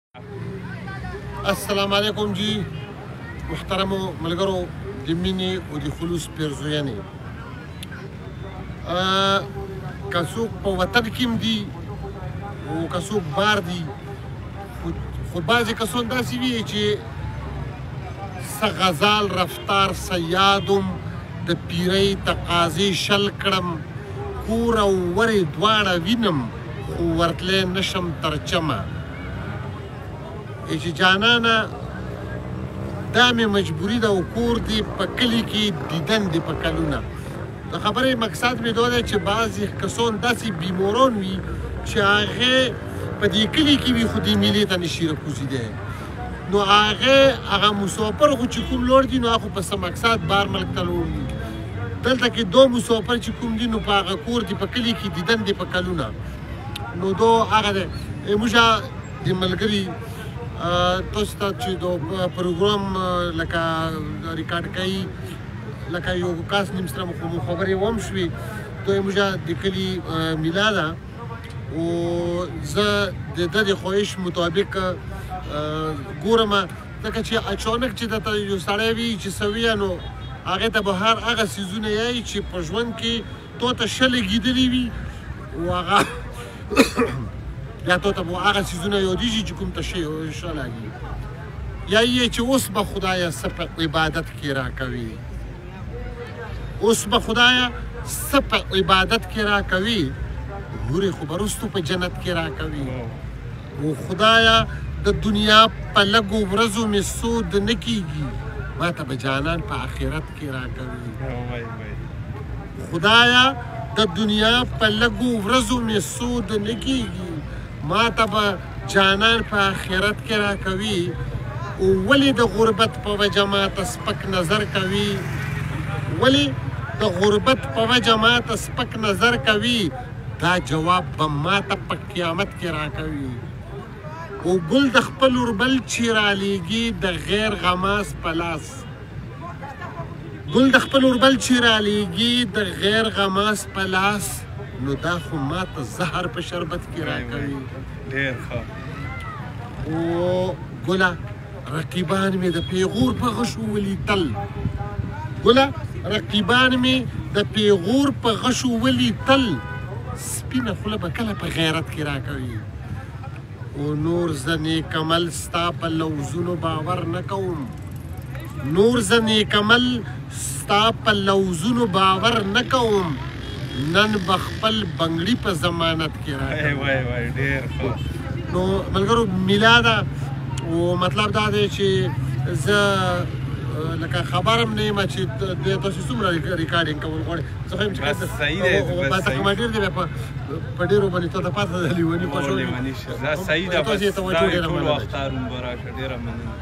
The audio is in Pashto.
السلام علیکم جی محترمو ملګرو د مینې او د خلوص پیرزویانې که څوک په وطن کې هم دي او که څوک بار دي خو بعضې کسان داسې وي چې څه غزال رفتار څه یادم د پیرۍ تقاضې شل کړم کور او ورې دواړه وینم خو ورتلی نشم تر چمه چې جانانه دا مې مجبوري ده او کور دی په کلي کې دیدن دی په کلونه د خبرې مقصد مې دا دی چې بعضې کسان داسې بیماران وي چې هغې په دې کلي کې وي خو دې میلې ته نشي راکوزېدی نو هغه مسافر خو چې کوم لوړ دي نو هغه خو په څه مقصد بار ملک ته لوړ دي دلته کې دو مسافر چې کوم دي نو په هغه کور دی په کلي کې دیدن دی په کلونه نو دا هغه دی موږ د ملګري تاسو ته چې د پروګرام لکه ریکارډ کوي لکه یو کس نیم سره مو خبرې وم شوې دوی موږ د کلي میله ده او زه د ده د خواهش مطابق ګورم ځکه چې اچانک چې درته یو سړی وي چې څه وي نو هغې ته به هغه څیزونه یایي چې په ژوند کې تا ته ښه لګېدلي وي او هغه یا تا ته به هغه څیزونه یادېږي چې کوم ته ښه لګي یا یې چې اوس به خدایه څه په عبادت کې راکوي اوس به خدایه څه په عبادت کې راکوي هورې خو به رستو په جنت کې راکوي او خدایه د دنیا په لږو ورځو مې سود نه کېږي ما ته به جانان په آخرت کې راکوي خدایه د دنیا په لږو ورځو مې سود نه کېږي ما ته به جانان په آخرت کې راکوي او ولې د غربت په وجه ما ته سپک نظر کوي ولې د غربت په وجه ما ته سپک نظر کوي دا جواب به ما ته په قیامت کې راکوي او ګل د خپل اوربل چې رالیږي د غیر غماس په لاس ګل د خپل اوربل چې رالیږي د غیر غماس په لاس نو دا خو ما ته زهر په شربت کې راکوي ډېر ښه او ګله رقیبان مې د پیغور په غشو ولیدل ګله رقیبان مې د پیغور په غشو ولیدل سپینه خوله به کله په غیرت کې راکوي او نور زه نیکمل ستا په لوظونو باور نه کوم نور زه نیکمل ستا په لوظونو باور نه کوم نن به خپل بنګړي په ضمانت کې راکوي ډېر ښه نو ملګرو میله ده او مطلب دا دی چې زه لکه خبر هم نه یم چې تاسو څومره ریکارډینګ کول غواړئ زه خو یم چې صحیح دی بس کومه ډېر دی په ډېرو باندې ته پاته ده لیوني صحیح ده بس دا ټول وخت هارون به راشه ډېره مننه